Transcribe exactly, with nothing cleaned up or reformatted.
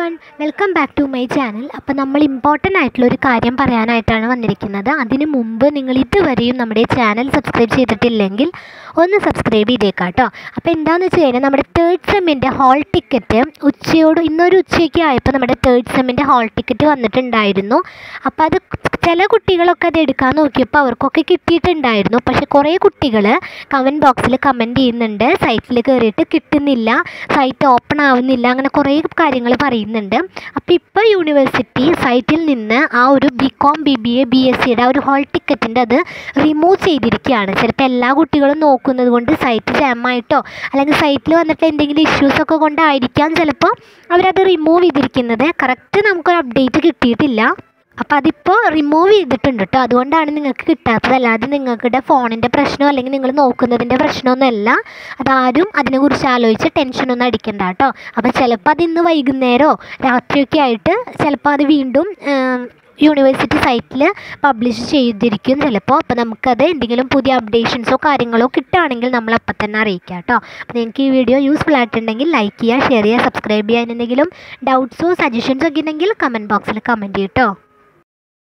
Everyone, welcome back to my channel. അപ്പോൾ നമ്മൾ important ആയിട്ടുള്ളൊരു കാര്യം പറയാനായിട്ടാണ് വന്നിരിക്കുന്നത്. അതിന് മുമ്പ് നിങ്ങൾ ഇതുവരെയും നമ്മുടെ ചാനൽ സബ്സ്ക്രൈബ് ചെയ്തിട്ടില്ലെങ്കിൽ ഒന്ന് സബ്സ്ക്രൈബ് ചെയ്തേക്കാം കേട്ടോ. അപ്പോൾ എന്താണെന്ന് വെച്ച് കഴിഞ്ഞാൽ നമ്മുടെ തേർഡ് സെമ്മിൻ്റെ ഹാൾ ടിക്കറ്റ് ഉച്ചയോട് ഇന്നൊരു ഉച്ചയ്ക്ക് ആയപ്പോൾ നമ്മുടെ തേർഡ് സെമ്മിൻ്റെ ഹാൾ ടിക്കറ്റ് വന്നിട്ടുണ്ടായിരുന്നു. അപ്പോൾ അത് ചില കുട്ടികളൊക്കെ അത് എടുക്കാൻ നോക്കിയപ്പോൾ അവർക്കൊക്കെ കിട്ടിയിട്ടുണ്ടായിരുന്നു. പക്ഷേ കുറേ കുട്ടികൾ കമൻറ്റ് ബോക്സിൽ കമൻറ്റ് ചെയ്യുന്നുണ്ട്, സൈറ്റിൽ കയറിയിട്ട് കിട്ടുന്നില്ല, സൈറ്റ് ഓപ്പൺ ആവുന്നില്ല, അങ്ങനെ കുറേ കാര്യങ്ങൾ പറയുന്നുണ്ട്. അപ്പോൾ ഇപ്പോൾ യൂണിവേഴ്സിറ്റി സൈറ്റിൽ നിന്ന് ആ ഒരു B com B B A B S സിയുടെ ആ ഒരു ഹാൾ ടിക്കറ്റിൻ്റെ അത് റിമൂവ് ചെയ്തിരിക്കുകയാണ്. ചിലപ്പോൾ എല്ലാ കുട്ടികളും നോക്കുന്നത് കൊണ്ട് സൈറ്റ് ജാമായിട്ടോ അല്ലെങ്കിൽ സൈറ്റിൽ വന്നിട്ട് എന്തെങ്കിലും ഇഷ്യൂസൊക്കെ കൊണ്ടായിരിക്കാം ചിലപ്പോൾ അവരത് റിമൂവ് ചെയ്തിരിക്കുന്നത്. കറക്റ്റ് നമുക്കൊരു അപ്ഡേറ്റ് കിട്ടിയിട്ടില്ല. അപ്പോൾ അതിപ്പോൾ റിമൂവ് ചെയ്തിട്ടുണ്ട് കേട്ടോ. അതുകൊണ്ടാണ് നിങ്ങൾക്ക് കിട്ടാത്തത്. അല്ലാതെ നിങ്ങളുടെ ഫോണിൻ്റെ പ്രശ്നമോ അല്ലെങ്കിൽ നിങ്ങൾ നോക്കുന്നതിൻ്റെ പ്രശ്നമൊന്നുമല്ല. അതാരും അതിനെക്കുറിച്ച് ആലോചിച്ച് ടെൻഷനൊന്നും അടിക്കണ്ട കേട്ടോ. അപ്പോൾ ചിലപ്പോൾ അത് ഇന്ന് വൈകുന്നേരമോ രാത്രിയൊക്കെ ആയിട്ട് ചിലപ്പോൾ അത് വീണ്ടും യൂണിവേഴ്സിറ്റി സൈറ്റിൽ പബ്ലിഷ് ചെയ്തിരിക്കും ചിലപ്പോൾ. അപ്പോൾ നമുക്കത് എന്തെങ്കിലും പുതിയ അപ്ഡേഷൻസോ കാര്യങ്ങളോ കിട്ടുകയാണെങ്കിൽ നമ്മൾ അപ്പം തന്നെ അറിയിക്കാം കേട്ടോ. അപ്പോൾ നിങ്ങൾക്ക് ഈ വീഡിയോ യൂസ്ഫുൾ ആയിട്ടുണ്ടെങ്കിൽ ലൈക്ക് ചെയ്യുക, ഷെയർ ചെയ്യുക, സബ്സ്ക്രൈബ് ചെയ്യാൻ എന്തെങ്കിലും ഡൗട്ട്സോ സജഷൻസോ ഒക്കെ ഉണ്ടെങ്കിൽ കമൻറ്റ് ബോക്സിൽ കമൻറ്റ് ചെയ്യും കേട്ടോ.